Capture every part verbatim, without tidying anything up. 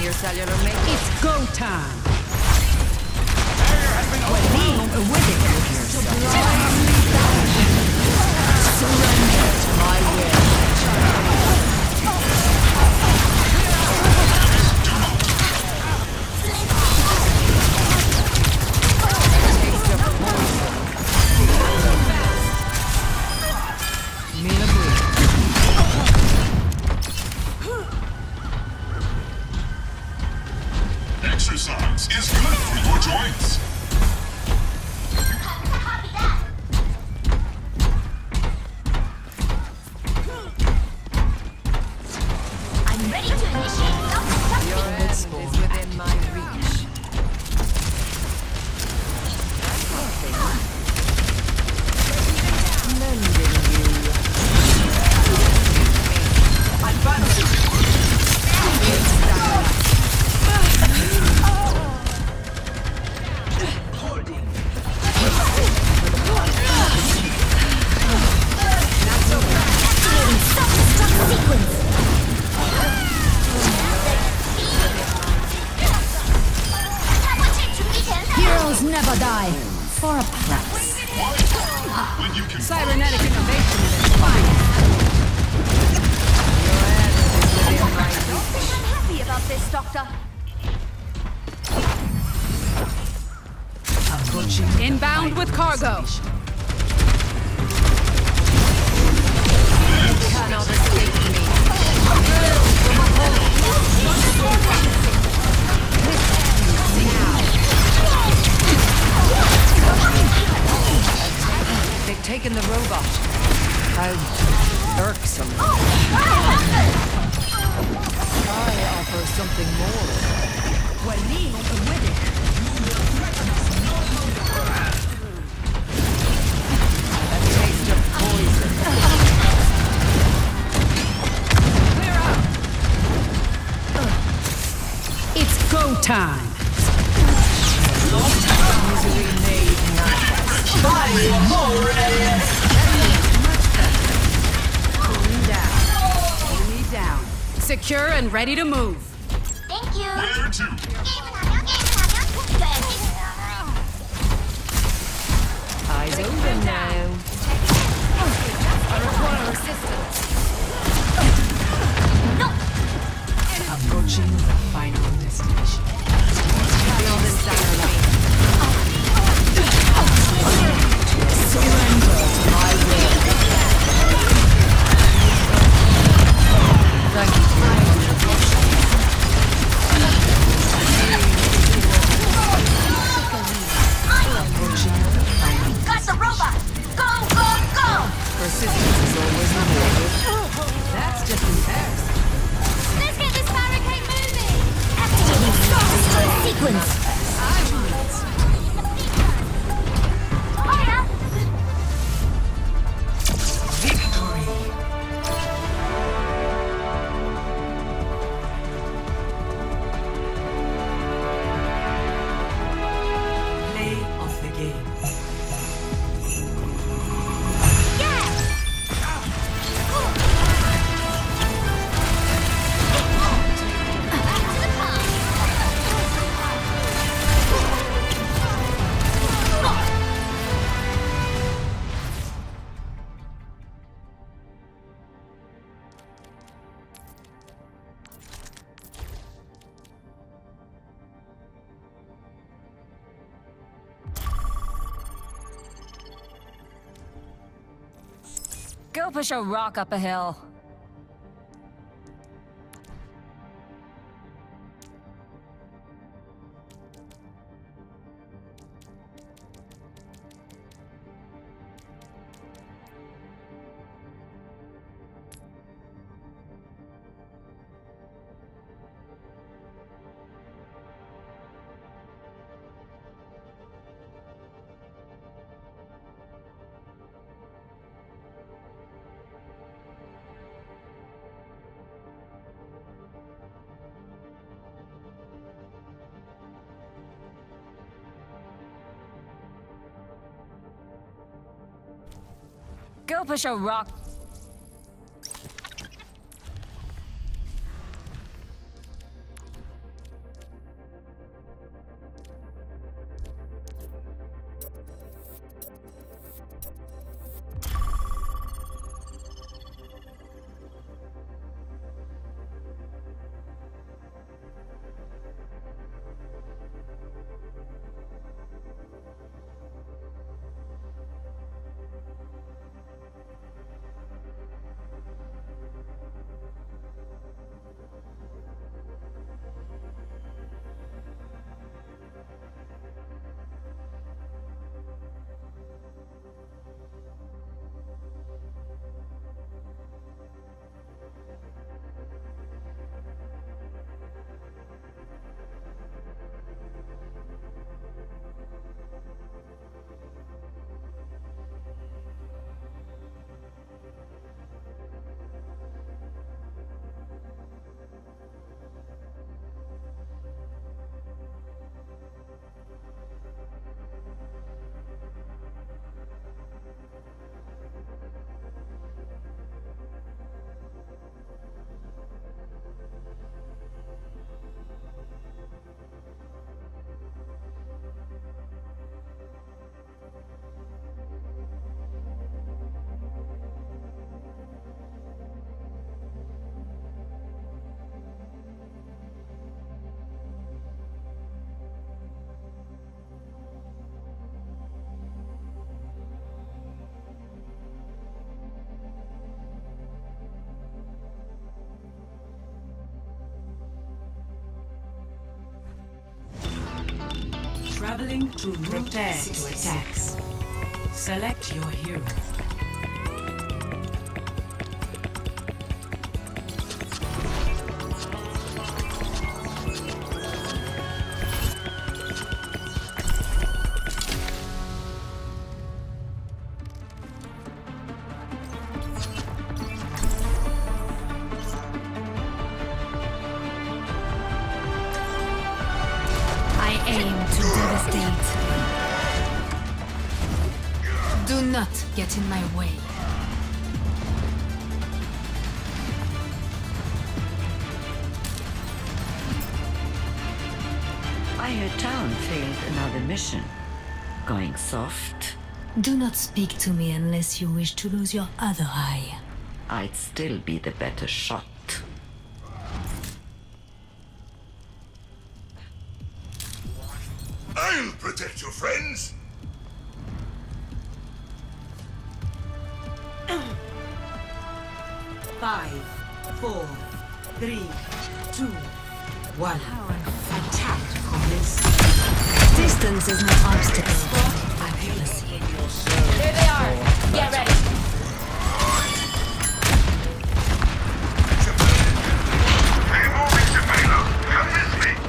your cellular mate. It's go time. Surrender to my will. Exercise is good for your joints. I'm ready to initiate self-destruct Your end is within my reach. That's nothing. Mending you. Advancing. Heroes never die. For a price. When you can Cybernetic innovation is fine. I'm happy about this, Doctor. Inbound with cargo. Cannot escape me. They've taken the robot. How irksome. I offer something more. A taste of poison. It's go time. Misery made nice. Cool down. Cool me down. Secure and ready to move. Thank you. where to? Eyes open now. I require assistance. Approaching the final destination. Feel the sacrifice. Surrender to my will. Thank you for your Got the robot! Go, go, go! persistence is always rewarded. That's just embarrassing. Let's get this barricade moving! Activating self-destruct sequence! Oh yeah? Play of the game. Go push a rock up a hill. Go push a rock. Traveling to prepare to attack. Select your hero. Do not get in my way. I heard town failed another mission. Going soft? Do not speak to me unless you wish to lose your other eye. I'd still be the better shot. I'll protect your friends. Five, four, three, two, one. Attack commence. Distance is no obstacle. Accuracy. There they are. Get ready. Hey, moving to payload. Come with me.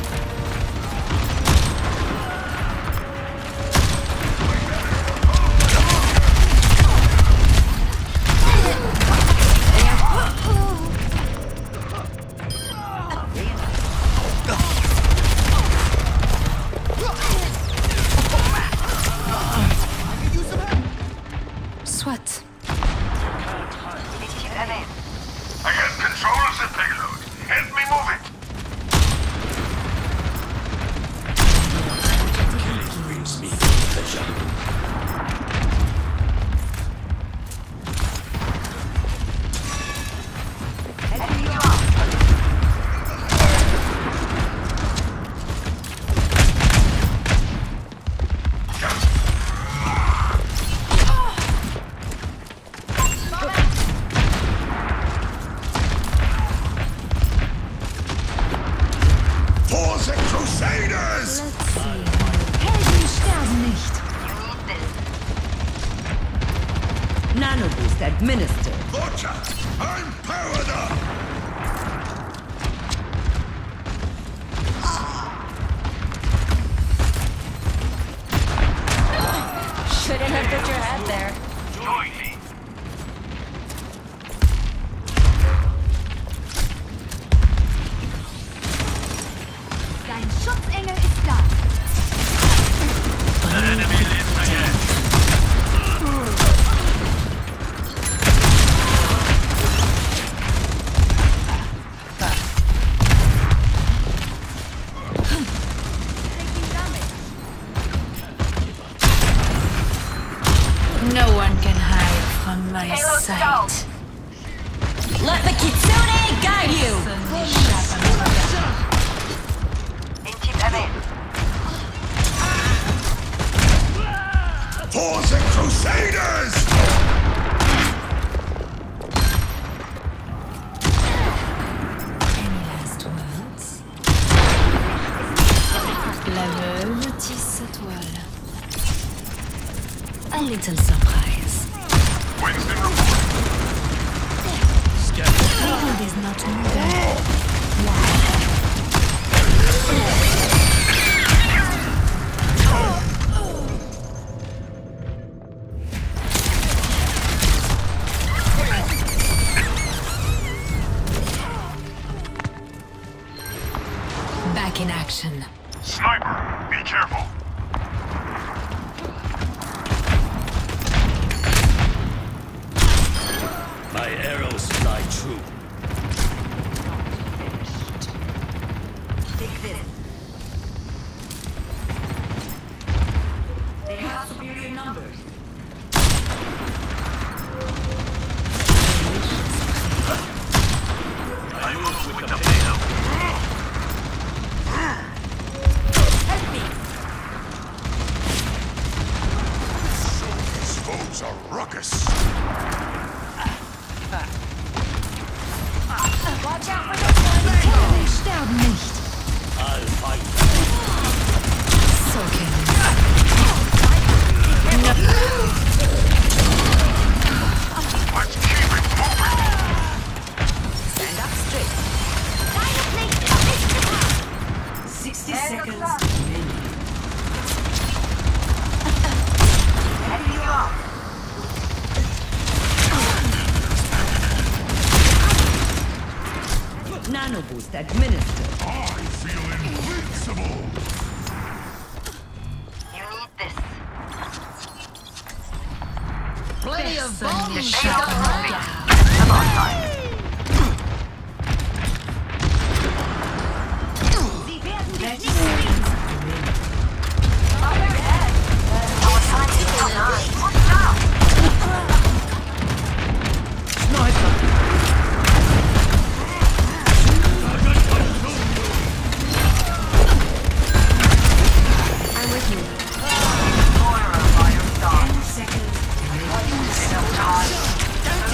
Soit. I have control of the payload. Help me move it. Brings me pleasure. Crusaders! Helden sterben nicht. Nano boost administered. Butcher, I'm powered up! Shouldn't have put your head there. Join me. Dein Schutzengel ist da. An enemy lives again. No one can hide from my Halo sight. stalled. Let the Kitsune guide you. For the Crusaders! Any last words? La veuve tisse sa toile. A little surprise. Winston report. Payload is not moving. Back in action. Sniper, be careful. My arrows fly true. Take this. They have superior numbers. I move with the payload. These foes are ruckus. Watch out for the Helden sterben nicht. I'll seconds remaining. Nano boost administered. I feel invincible. You need this. Plenty of bombs. I'm on time. thirty seconds remaining. Our time is nine. Watch out! I'm with you. Moira by your side. Ten seconds remaining. Enough time.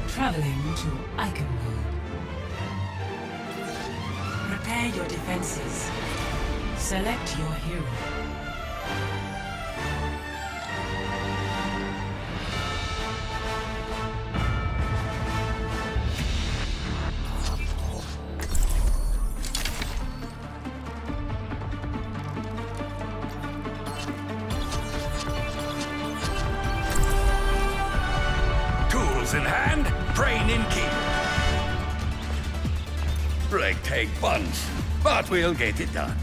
Traveling to Iconwood. Prepare your defenses. Select your hero. In hand, brain in key. Ragtag bunch, but we'll get it done.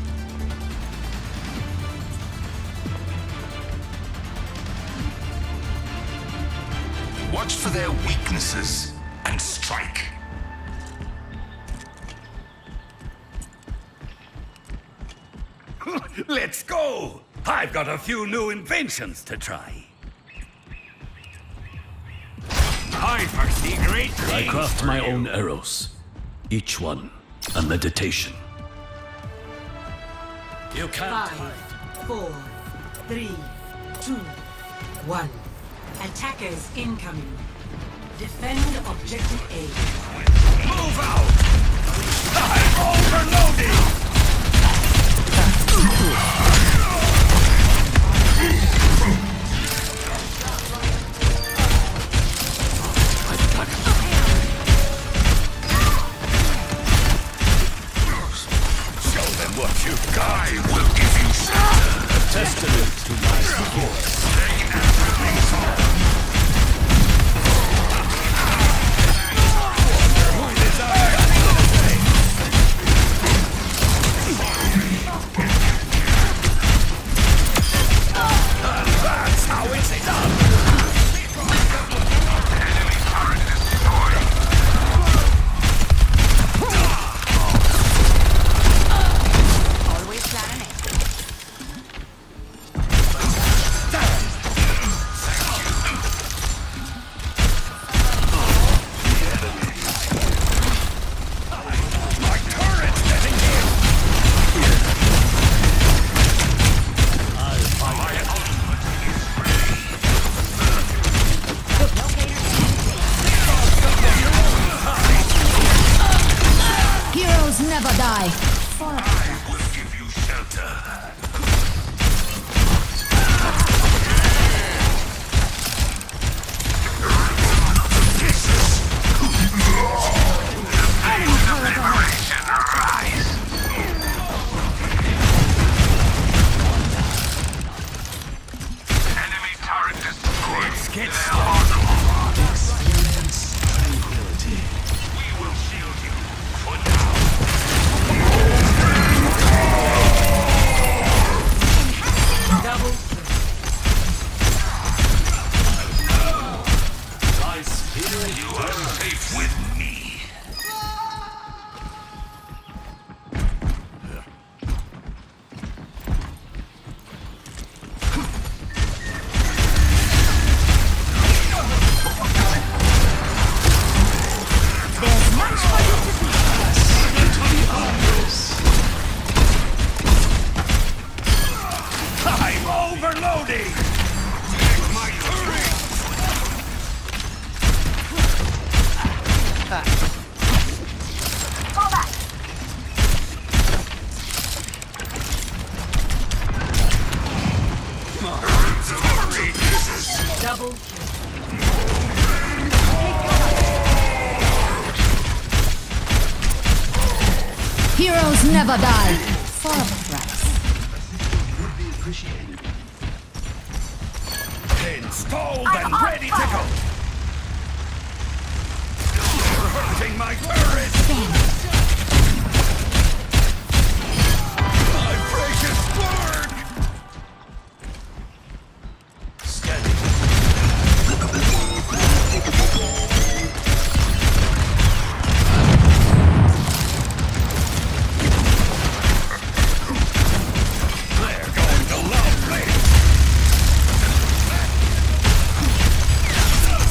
Watch for their weaknesses and strike. Let's go! I've got a few new inventions to try. I foresee great things. I craft for my you. own arrows. Each one a meditation. You can't Five, hide. four, three, two, one. Attackers incoming. Defend objective A. Move out! I'm overloading! What you got will give you shelter. A testament to my skill. And that's how it's done. Enemy turret destroyed. Always planning it. My turret's getting hit. My ultimate is ready. Heroes never die. I will give you shelter. Liberation arise. Enemy turret destroyed. Let's get Experience tranquility. We will shield you for now. Double My spirit You are safe with me. I'm overloading! My turret. Fall back. double kill. Heroes never die. For a price. Installed and ready to go! Hurting my turret! My precious bird! They're going to love me!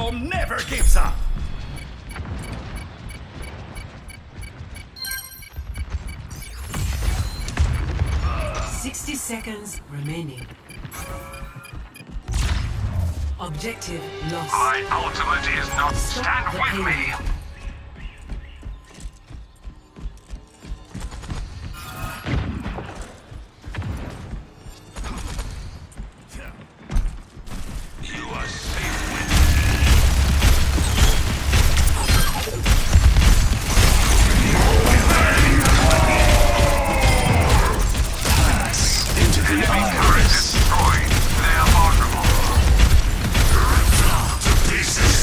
home never gives up. Sixty seconds remaining. Objective lost. My ultimate is not Stop stand the with me. payload. You are safe with Into the turret eyes. destroyed. They are vulnerable. To pieces.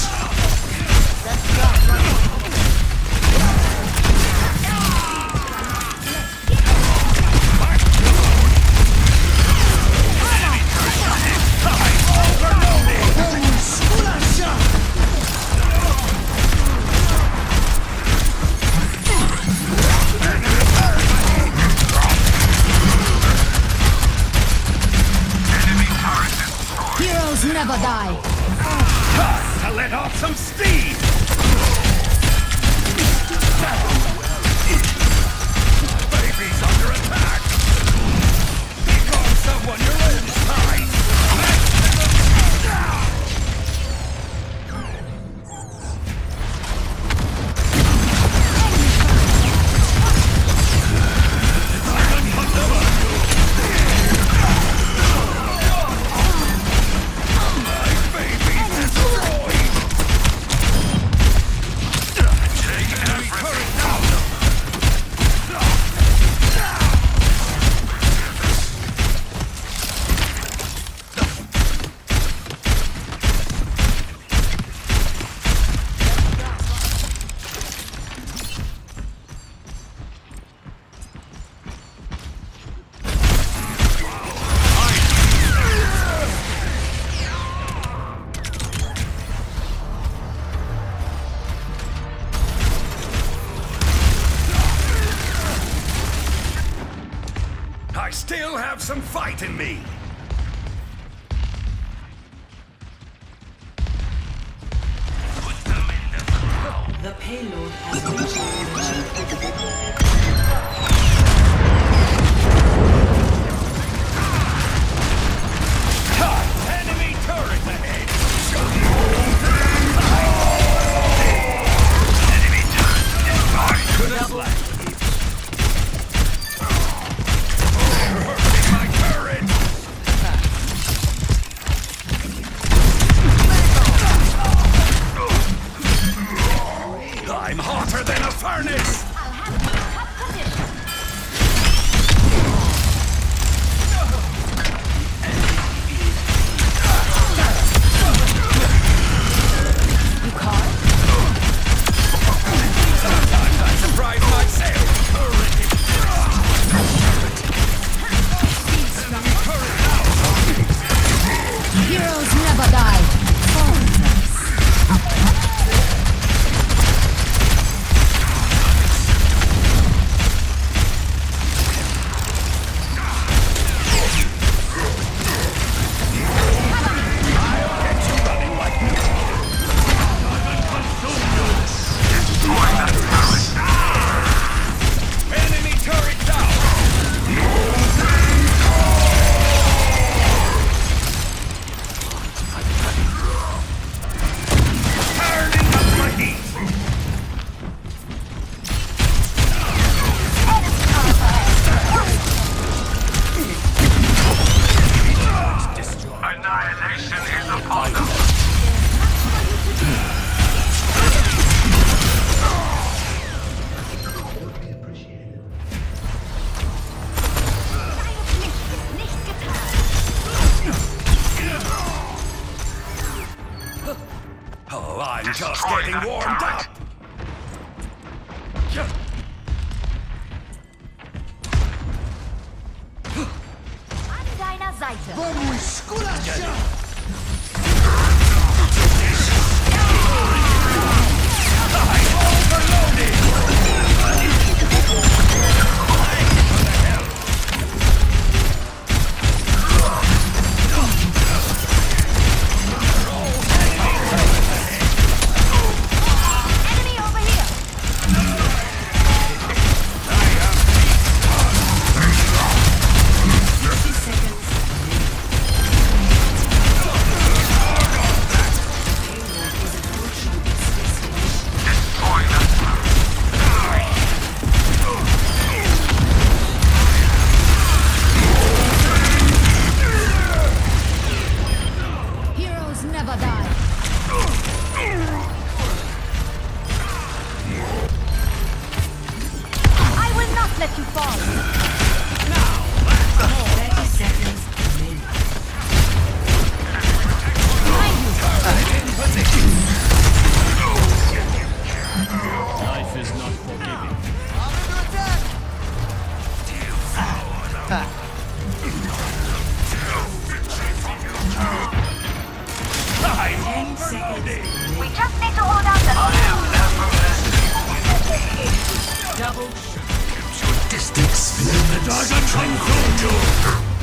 Enemy turret destroyed. Heroes never die. Time to let off some steam. Baby's under attack. Pick on someone your own size. I still have some fight in me. The payload has reached the Enemy turret ahead. Enemy turret destroyed. Could have left. My turret. I'm hotter than a furnace. I'll have you in top position. Sometimes I surprise myself. Heroes never die. Enemy turret down. Turning up my heat. Annihilation is upon us. Nicht getan. Oh, I'm just Destroy getting that warmed turret. up. An deiner Seite. Overloaded. company! We just need to hold out the... I am never Double Keeps your distance. The dragon control you!